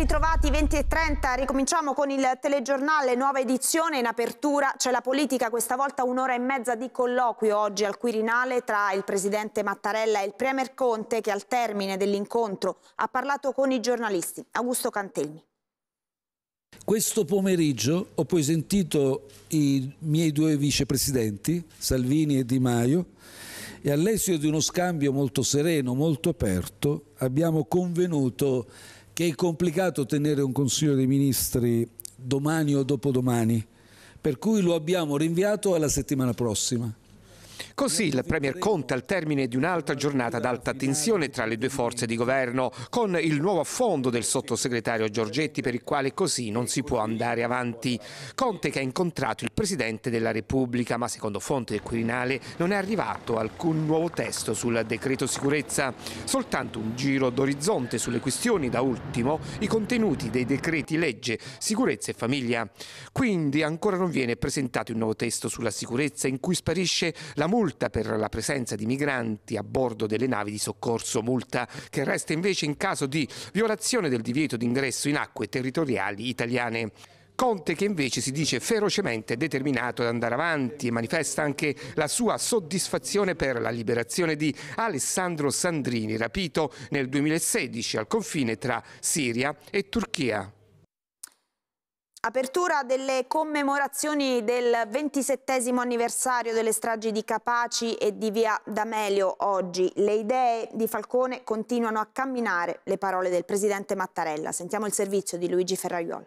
ritrovati, 20:30, ricominciamo con il telegiornale, nuova edizione. In apertura c'è la politica, questa volta un'ora e mezza di colloquio oggi al Quirinale tra il presidente Mattarella e il premier Conte, che al termine dell'incontro ha parlato con i giornalisti. Augusto Cantelmi. Questo pomeriggio ho poi sentito i miei due vicepresidenti, Salvini e Di Maio, e all'esito di uno scambio molto sereno, molto aperto, abbiamo convenuto che è complicato tenere un Consiglio dei Ministri domani o dopodomani, per cui lo abbiamo rinviato alla settimana prossima. Così il premier Conte al termine di un'altra giornata ad alta tensione tra le due forze di governo, con il nuovo affondo del sottosegretario Giorgetti, per il quale così non si può andare avanti. Conte che ha incontrato il Presidente della Repubblica, ma secondo fonti del Quirinale non è arrivato alcun nuovo testo sul decreto sicurezza, soltanto un giro d'orizzonte sulle questioni, da ultimo i contenuti dei decreti legge sicurezza e famiglia. Quindi ancora non viene presentato il nuovo testo sulla sicurezza, in cui sparisce la multa per la presenza di migranti a bordo delle navi di soccorso, multa che resta invece in caso di violazione del divieto d'ingresso in acque territoriali italiane. Conte che invece si dice ferocemente determinato ad andare avanti e manifesta anche la sua soddisfazione per la liberazione di Alessandro Sandrini, rapito nel 2016 al confine tra Siria e Turchia. Apertura delle commemorazioni del 27° anniversario delle stragi di Capaci e di Via D'Amelio oggi. Le idee di Falcone continuano a camminare, le parole del presidente Mattarella. Sentiamo il servizio di Luigi Ferraiuolo.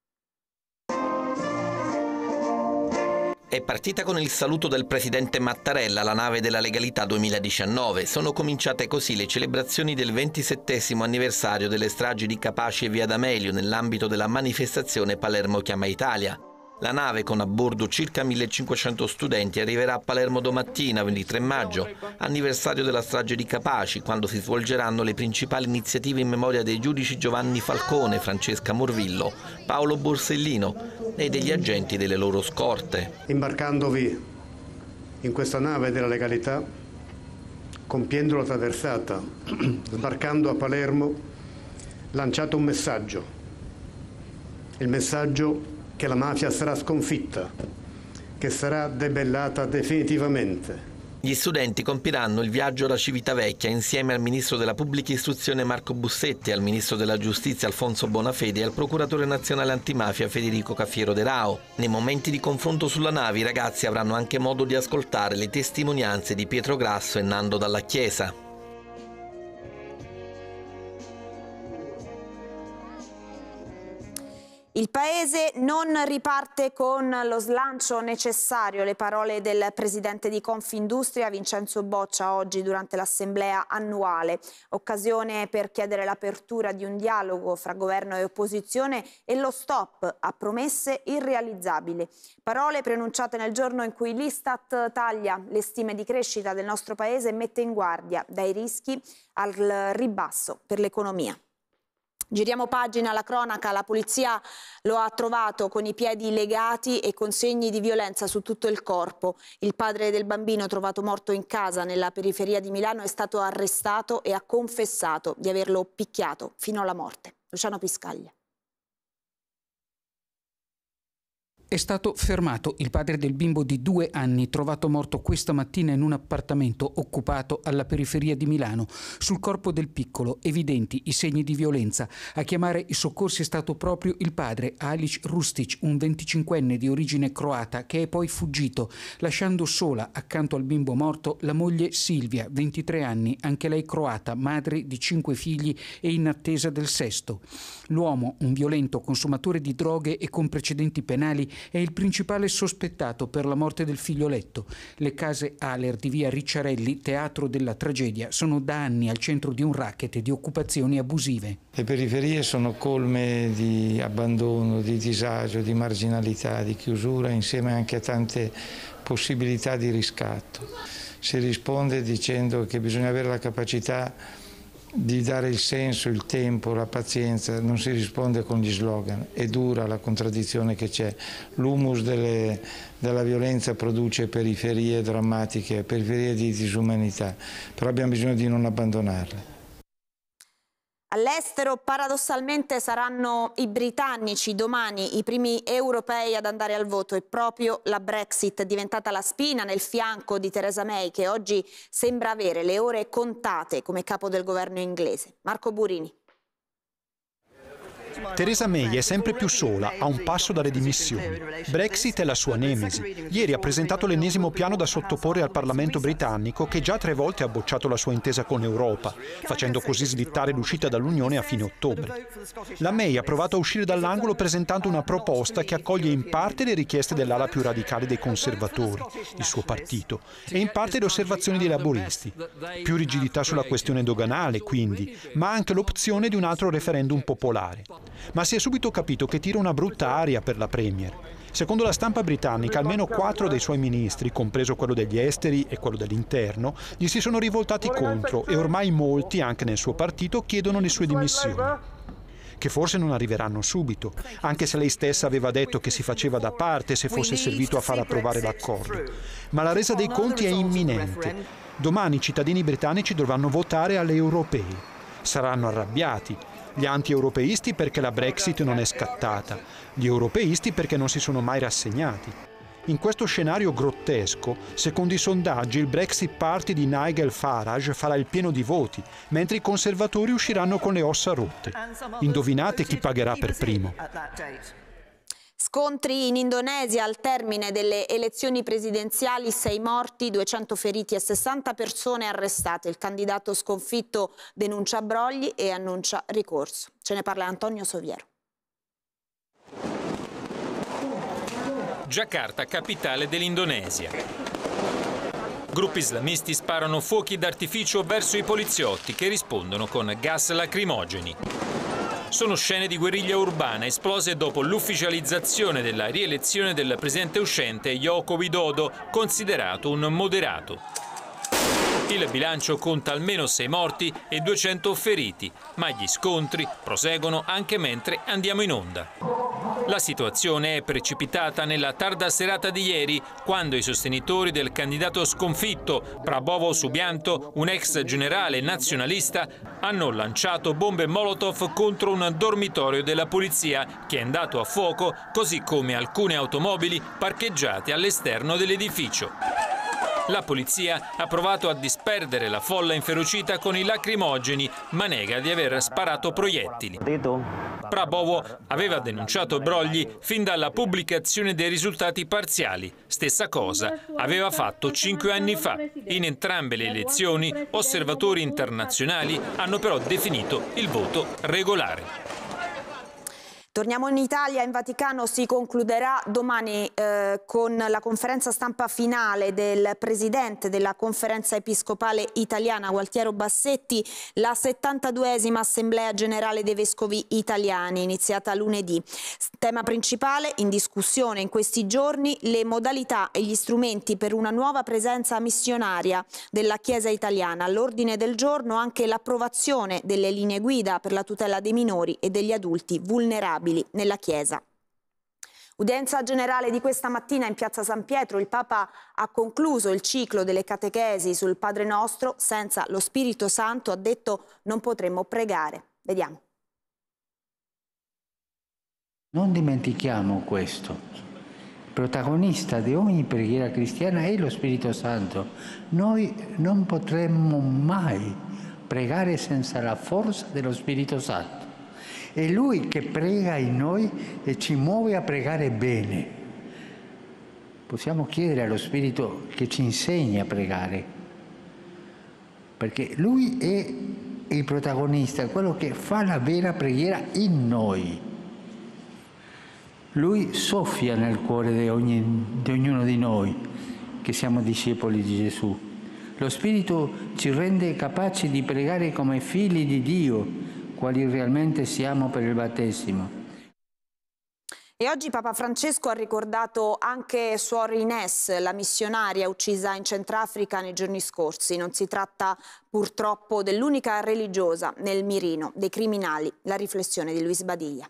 È partita con il saluto del presidente Mattarella la nave della legalità 2019. Sono cominciate così le celebrazioni del 27° anniversario delle stragi di Capaci e Via D'Amelio nell'ambito della manifestazione Palermo Chiama Italia. La nave, con a bordo circa 1500 studenti, arriverà a Palermo domattina, 23 maggio, anniversario della strage di Capaci, quando si svolgeranno le principali iniziative in memoria dei giudici Giovanni Falcone, Francesca Morvillo, Paolo Borsellino e degli agenti delle loro scorte. Imbarcandovi in questa nave della legalità, compiendo la traversata, sbarcando a Palermo, lanciate un messaggio. Il messaggio che la mafia sarà sconfitta, che sarà debellata definitivamente. Gli studenti compiranno il viaggio alla Civitavecchia insieme al ministro della Pubblica Istruzione Marco Bussetti, al ministro della Giustizia Alfonso Bonafede e al procuratore nazionale antimafia Federico Cafiero De Rao. Nei momenti di confronto sulla nave i ragazzi avranno anche modo di ascoltare le testimonianze di Pietro Grasso e Nando Dalla Chiesa. Il Paese non riparte con lo slancio necessario, le parole del presidente di Confindustria Vincenzo Boccia oggi durante l'assemblea annuale, occasione per chiedere l'apertura di un dialogo fra governo e opposizione e lo stop a promesse irrealizzabili. Parole pronunciate nel giorno in cui l'Istat taglia le stime di crescita del nostro Paese e mette in guardia dai rischi al ribasso per l'economia. Giriamo pagina, la cronaca, la polizia lo ha trovato con i piedi legati e con segni di violenza su tutto il corpo. Il padre del bambino, trovato morto in casa nella periferia di Milano, è stato arrestato e ha confessato di averlo picchiato fino alla morte. Luciano Piscaglia. È stato fermato il padre del bimbo di 2 anni, trovato morto questa mattina in un appartamento occupato alla periferia di Milano. Sul corpo del piccolo, evidenti i segni di violenza. A chiamare i soccorsi è stato proprio il padre, Alic Rustic, un 25enne di origine croata, che è poi fuggito, lasciando sola, accanto al bimbo morto, la moglie Silvia, 23 anni, anche lei croata, madre di 5 figli e in attesa del 6º. L'uomo, un violento consumatore di droghe e con precedenti penali, è il principale sospettato per la morte del figlioletto. Le case Aler di via Ricciarelli, teatro della tragedia, sono da anni al centro di un racket di occupazioni abusive. Le periferie sono colme di abbandono, di disagio, di marginalità, di chiusura, insieme anche a tante possibilità di riscatto. Si risponde dicendo che bisogna avere la capacità di dare il senso, il tempo, la pazienza. Non si risponde con gli slogan. È dura la contraddizione che c'è. L'humus della violenza produce periferie drammatiche, periferie di disumanità, però abbiamo bisogno di non abbandonarle. All'estero paradossalmente saranno i britannici domani i primi europei ad andare al voto e proprio la Brexit è diventata la spina nel fianco di Theresa May, che oggi sembra avere le ore contate come capo del governo inglese. Marco Burini. Theresa May è sempre più sola, a un passo dalle dimissioni. Brexit è la sua nemesi. Ieri ha presentato l'ennesimo piano da sottoporre al Parlamento britannico, che già 3 volte ha bocciato la sua intesa con l'Europa, facendo così slittare l'uscita dall'Unione a fine ottobre. La May ha provato a uscire dall'angolo presentando una proposta che accoglie in parte le richieste dell'ala più radicale dei conservatori, il suo partito, e in parte le osservazioni dei laboristi. Più rigidità sulla questione doganale, quindi, ma anche l'opzione di un altro referendum popolare. Ma si è subito capito che tira una brutta aria per la Premier. Secondo la stampa britannica, almeno 4 dei suoi ministri, compreso quello degli esteri e quello dell'interno, gli si sono rivoltati contro e ormai molti, anche nel suo partito, chiedono le sue dimissioni. Che forse non arriveranno subito, anche se lei stessa aveva detto che si faceva da parte se fosse servito a far approvare l'accordo. Ma la resa dei conti è imminente. Domani i cittadini britannici dovranno votare alle europee. Saranno arrabbiati. Gli anti-europeisti perché la Brexit non è scattata, gli europeisti perché non si sono mai rassegnati. In questo scenario grottesco, secondo i sondaggi, il Brexit Party di Nigel Farage farà il pieno di voti, mentre i conservatori usciranno con le ossa rotte. Indovinate chi pagherà per primo? Scontri in Indonesia al termine delle elezioni presidenziali, 6 morti, 200 feriti e 60 persone arrestate. Il candidato sconfitto denuncia brogli e annuncia ricorso. Ce ne parla Antonio Soviero. Giacarta, capitale dell'Indonesia. Gruppi islamisti sparano fuochi d'artificio verso i poliziotti che rispondono con gas lacrimogeni. Sono scene di guerriglia urbana esplose dopo l'ufficializzazione della rielezione del presidente uscente Joko Widodo, considerato un moderato. Il bilancio conta almeno 6 morti e 200 feriti, ma gli scontri proseguono anche mentre andiamo in onda. La situazione è precipitata nella tarda serata di ieri, quando i sostenitori del candidato sconfitto, Prabowo Subianto, un ex generale nazionalista, hanno lanciato bombe Molotov contro un dormitorio della polizia che è andato a fuoco, così come alcune automobili parcheggiate all'esterno dell'edificio. La polizia ha provato a disperdere la folla inferocita con i lacrimogeni, ma nega di aver sparato proiettili. Prabowo aveva denunciato brogli fin dalla pubblicazione dei risultati parziali. Stessa cosa aveva fatto 5 anni fa. In entrambe le elezioni, osservatori internazionali hanno però definito il voto regolare. Torniamo in Italia, in Vaticano si concluderà domani con la conferenza stampa finale del Presidente della Conferenza Episcopale Italiana, Gualtiero Bassetti, la 72esima Assemblea Generale dei Vescovi Italiani, iniziata lunedì. Tema principale in discussione in questi giorni, le modalità e gli strumenti per una nuova presenza missionaria della Chiesa italiana. All'ordine del giorno anche l'approvazione delle linee guida per la tutela dei minori e degli adulti vulnerabili nella Chiesa. Udienza generale di questa mattina in piazza San Pietro, il Papa ha concluso il ciclo delle catechesi sul Padre Nostro. Senza lo Spirito Santo, ha detto, non potremmo pregare. Vediamo. Non dimentichiamo questo. Il protagonista di ogni preghiera cristiana è lo Spirito Santo. Noi non potremmo mai pregare senza la forza dello Spirito Santo. È Lui che prega in noi e ci muove a pregare bene. Possiamo chiedere allo Spirito che ci insegni a pregare, perché Lui è il protagonista, quello che fa la vera preghiera in noi. Lui soffia nel cuore di ognuno di noi che siamo discepoli di Gesù. Lo Spirito ci rende capaci di pregare come figli di Dio, quali realmente siamo per il battesimo. E oggi Papa Francesco ha ricordato anche Suor Ines, la missionaria uccisa in Centrafrica nei giorni scorsi. Non si tratta purtroppo dell'unica religiosa nel mirino dei criminali. La riflessione di Luis Badiglia.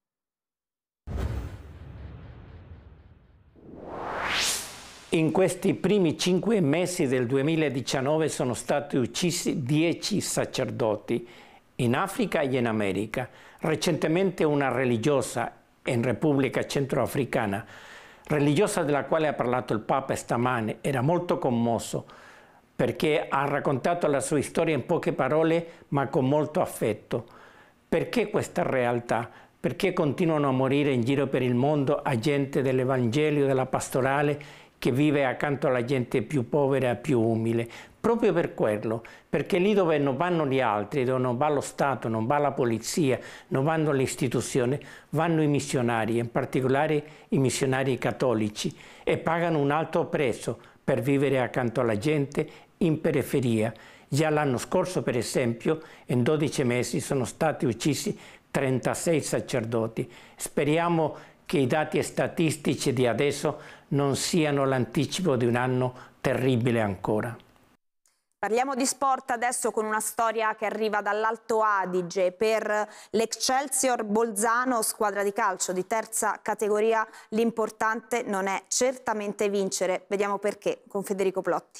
In questi primi 5 mesi del 2019 sono stati uccisi 10 sacerdoti in Africa e in America. Recentemente una religiosa in Repubblica Centroafricana, religiosa della quale ha parlato il Papa stamane, era molto commosso perché ha raccontato la sua storia in poche parole ma con molto affetto. Perché questa realtà? Perché continuano a morire in giro per il mondo agenti dell'Evangelio, della pastorale, che vive accanto alla gente più povera e più umile? Proprio per quello, perché lì dove non vanno gli altri, dove non va lo Stato, non va la polizia, non vanno le istituzioni, vanno i missionari, in particolare i missionari cattolici, e pagano un alto prezzo per vivere accanto alla gente in periferia. Già l'anno scorso, per esempio, in 12 mesi sono stati uccisi 36 sacerdoti. Speriamo che i dati statistici di adesso non siano l'anticipo di un anno terribile ancora. Parliamo di sport adesso con una storia che arriva dall'Alto Adige. Per l'Excelsior Bolzano, squadra di calcio di terza categoria, l'importante non è certamente vincere. Vediamo perché con Federico Plotti.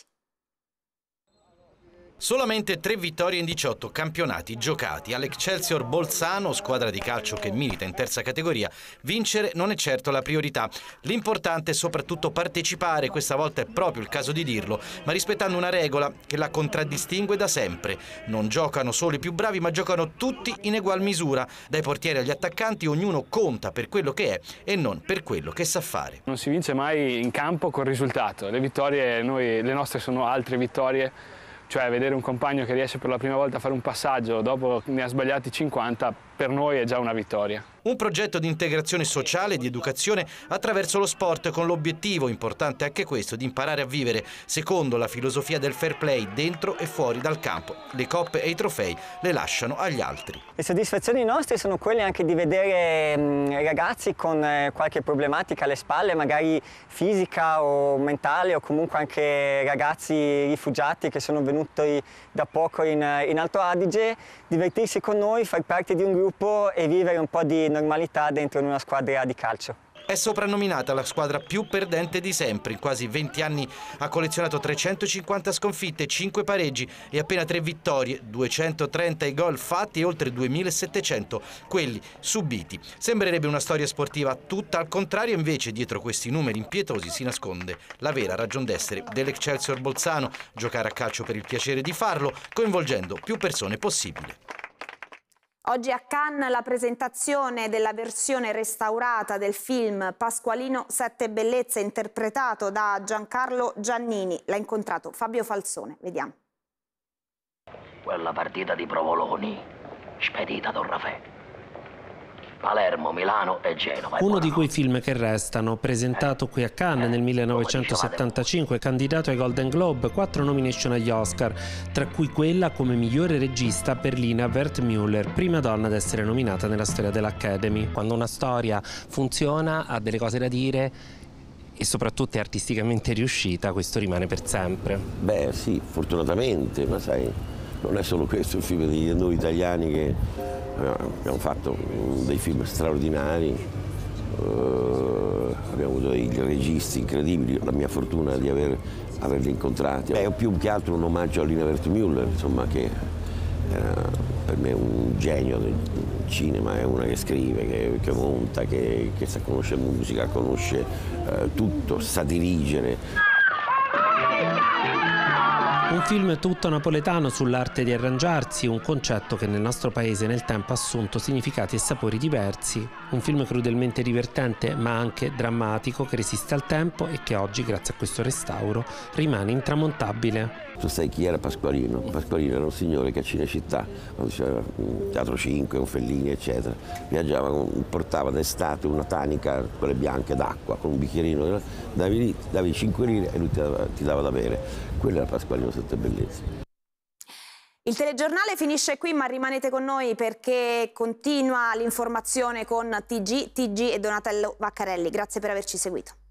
Solamente 3 vittorie in 18 campionati giocati. All'Excelsior Bolzano, squadra di calcio che milita in terza categoria, vincere non è certo la priorità. L'importante è soprattutto partecipare, questa volta è proprio il caso di dirlo, ma rispettando una regola che la contraddistingue da sempre. Non giocano solo i più bravi, ma giocano tutti in egual misura. Dai portieri agli attaccanti, ognuno conta per quello che è e non per quello che sa fare. Non si vince mai in campo col risultato. Le vittorie, le nostre sono altre vittorie. Cioè vedere un compagno che riesce per la prima volta a fare un passaggio dopo ne ha sbagliati 50, per noi è già una vittoria. Un progetto di integrazione sociale e di educazione attraverso lo sport, con l'obiettivo, importante anche questo, di imparare a vivere secondo la filosofia del fair play dentro e fuori dal campo. Le coppe e i trofei le lasciano agli altri. Le soddisfazioni nostre sono quelle anche di vedere ragazzi con qualche problematica alle spalle, magari fisica o mentale, o comunque anche ragazzi rifugiati che sono venuti da poco in Alto Adige, divertirsi con noi, far parte di un gruppo e vivere un po' di normalità dentro una squadra di calcio. È soprannominata la squadra più perdente di sempre. In quasi 20 anni ha collezionato 350 sconfitte, 5 pareggi e appena 3 vittorie, 230 i gol fatti e oltre 2700 quelli subiti. Sembrerebbe una storia sportiva tutta al contrario, invece dietro questi numeri impietosi si nasconde la vera ragion d'essere dell'Excelsior Bolzano: giocare a calcio per il piacere di farlo, coinvolgendo più persone possibile. Oggi a Cannes la presentazione della versione restaurata del film Pasqualino Sette Bellezze, interpretato da Giancarlo Giannini. L'ha incontrato Fabio Falsone, vediamo. Quella partita di Provoloni, spedita Don Raffaele. Palermo, Milano e Genova. Uno di quei film che restano, presentato qui a Cannes nel 1975, candidato ai Golden Globe, 4 nomination agli Oscar, tra cui quella come migliore regista per Lina Wertmüller, prima donna ad essere nominata nella storia dell'Academy. Quando una storia funziona, ha delle cose da dire e soprattutto è artisticamente riuscita, questo rimane per sempre. Beh sì, fortunatamente, ma sai, non è solo questo il film di noi italiani che abbiamo fatto dei film straordinari, abbiamo avuto dei registi incredibili, la mia fortuna di averli incontrati. È più che altro un omaggio a Lina Wertmüller, insomma, che per me è un genio del cinema, è una che scrive, che monta, che sa conoscere musica, conosce tutto, sa dirigere. Un film tutto napoletano sull'arte di arrangiarsi, un concetto che nel nostro paese nel tempo ha assunto significati e sapori diversi. Un film crudelmente divertente ma anche drammatico, che resiste al tempo e che oggi, grazie a questo restauro, rimane intramontabile. Tu sai chi era Pasqualino? Pasqualino era un signore che a Cinecittà, quando c'era un Teatro 5, un Fellini eccetera, viaggiava, portava d'estate una tanica, quelle bianche d'acqua, con un bicchierino, davi 5 lire e lui ti dava da bere. Quello era Pasqualino Sette Bellezze. Il telegiornale finisce qui, ma rimanete con noi perché continua l'informazione con TG e Donatello Vaccarelli. Grazie per averci seguito.